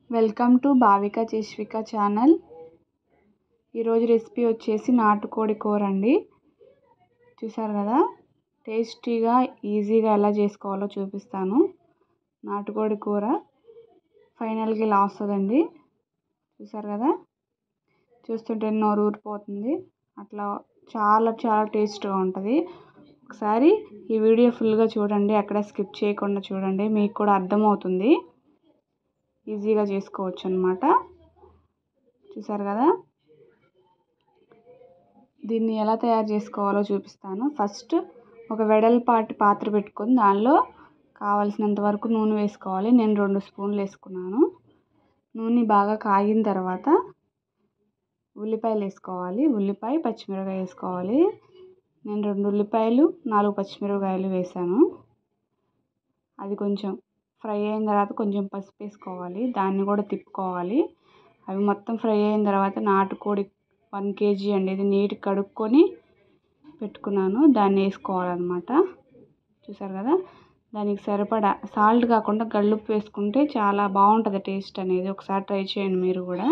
Welcome to Bhavika Cheshvika channel. ఈరోజు recipe వచ్చేసి నాటుకోడి కూర అండి. చూసారు కదా, టేస్టీగా ఈజీగా ఎలా చేసుకోవాలో చూపిస్తాను. నాటుకోడి కూర ఫైనల్గా ఇలా వస్తుందండి. చూసారు కదా, చూస్తుంటే నోరు ఊరిపోతుంది. అట్లా చాలా చాలా టేస్ట్గా ఉంటుంది. ఒకసారి ఈ వీడియో ఫుల్గా చూడండి, అక్కడ స్కిప్ చేయకుండా చూడండి, మీకు కూడా అర్థమవుతుంది. ఈజీగా చేసుకోవచ్చు అన్నమాట. చూసారు కదా, దీన్ని ఎలా తయారు చేసుకోవాలో చూపిస్తాను. ఫస్ట్ ఒక వెడల్పాటి పాత్ర పెట్టుకొని దానిలో కావలసినంత వరకు నూనె వేసుకోవాలి. నేను 2 స్పూన్లు వేసుకున్నాను. నూనె బాగా కాగిన తర్వాత ఉల్లిపాయలు వేసుకోవాలి. ఉల్లిపాయ, పచ్చిమిరపకాయ వేసుకోవాలి. నేను 2 ఉల్లిపాయలు, 4 పచ్చిమిరపకాయలు వేసాను. అది కొంచెం ఫ్రై అయిన తర్వాత కొంచెం పసుపు వేసుకోవాలి. దాన్ని కూడా తిప్పుకోవాలి. అవి మొత్తం ఫ్రై అయిన తర్వాత నాటుకోడి 1 kg అండి, ఇది నీట్గా కడుక్కొని పెట్టుకున్నాను, దాన్ని వేసుకోవాలన్నమాట. చూసారు కదా, దానికి సరిపడా సాల్ట్ కాకుండా గళ్ళుప్పు వేసుకుంటే చాలా బాగుంటుంది టేస్ట్ అనేది. ఒకసారి ట్రై చేయండి మీరు కూడా.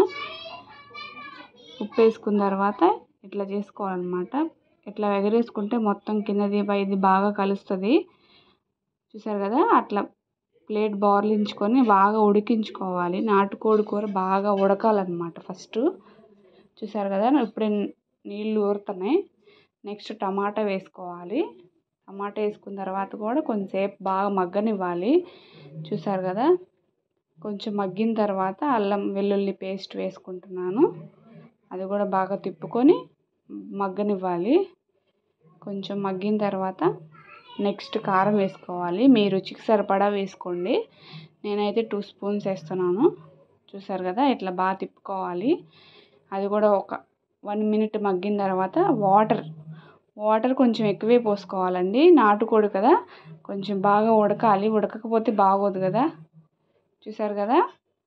ఉప్పు వేసుకున్న తర్వాత ఇట్లా చేసుకోవాలన్నమాట. ఇట్లా ఎగరేసుకుంటే మొత్తం కిందది పైది బాగా కలుస్తుంది. చూసారు కదా, అట్లా ప్లేట్ బోర్లించుకొని బాగా ఉడికించుకోవాలి. నాటుకోడి కూర బాగా ఉడకాలన్నమాట ఫస్ట్. చూసారు కదా, ఇప్పుడే నీళ్ళు ఊరుతున్నాయి. నెక్స్ట్ టమాటా వేసుకోవాలి. టమాటా వేసుకున్న తర్వాత కూడా కొంచెంసేపు బాగా మగ్గనివ్వాలి. చూసారు కదా, కొంచెం మగ్గిన తర్వాత అల్లం వెల్లుల్లి పేస్ట్ వేసుకుంటున్నాను. అది కూడా బాగా తిప్పుకొని మగ్గనివ్వాలి. కొంచెం మగ్గిన తర్వాత నెక్స్ట్ కారం వేసుకోవాలి. మీ రుచికి సరిపడా వేసుకోండి. నేనైతే 2 స్పూన్స్ వేస్తున్నాను. చూసారు కదా, ఇట్లా బాగా తిప్పుకోవాలి. అది కూడా ఒక 1 minute మగ్గిన తర్వాత వాటర్ కొంచెం ఎక్కువే పోసుకోవాలండి. నాటుకోడి కదా, కొంచెం బాగా ఉడకాలి. ఉడకకపోతే బాగోదు కదా. చూసారు కదా,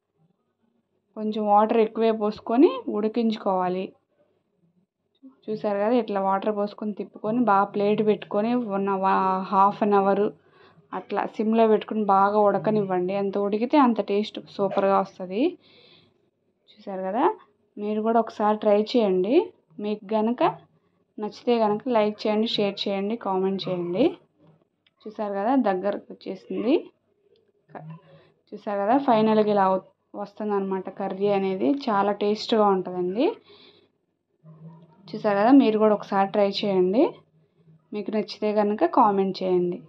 కొంచెం వాటర్ ఎక్కువే పోసుకొని ఉడికించుకోవాలి. చూసారు కదా, ఇట్లా వాటర్ పోసుకొని తిప్పుకొని బాగా ప్లేట్ పెట్టుకొని 1/2 hour అట్లా సిమ్లో పెట్టుకుని బాగా ఉడకనివ్వండి. ఎంత ఉడికితే అంత టేస్ట్ సూపర్గా వస్తుంది. చూసారు కదా, మీరు కూడా ఒకసారి ట్రై చేయండి. మీకు కనుక నచ్చితే కనుక లైక్ చేయండి, షేర్ చేయండి, కామెంట్ చేయండి. చూసారు కదా, దగ్గరకు వచ్చేసింది. చూసారు కదా, ఫైనల్గా ఇలా వస్తుంది అన్నమాట. కర్రీ అనేది చాలా టేస్ట్గా ఉంటుందండి. చూసారు కదా, మీరు కూడా ఒకసారి ట్రై చేయండి. మీకు నచ్చితే కనుక కామెంట్ చేయండి.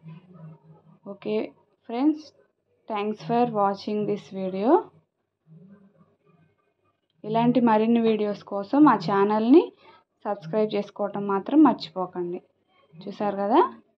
Okay friends, thanks for watching this video. ఇలాంటి మరిన్ని వీడియోస్ కోసం మా ఛానల్ని సబ్స్క్రైబ్ చేసుకోవటం మాత్రం మర్చిపోకండి. చూసారు కదా.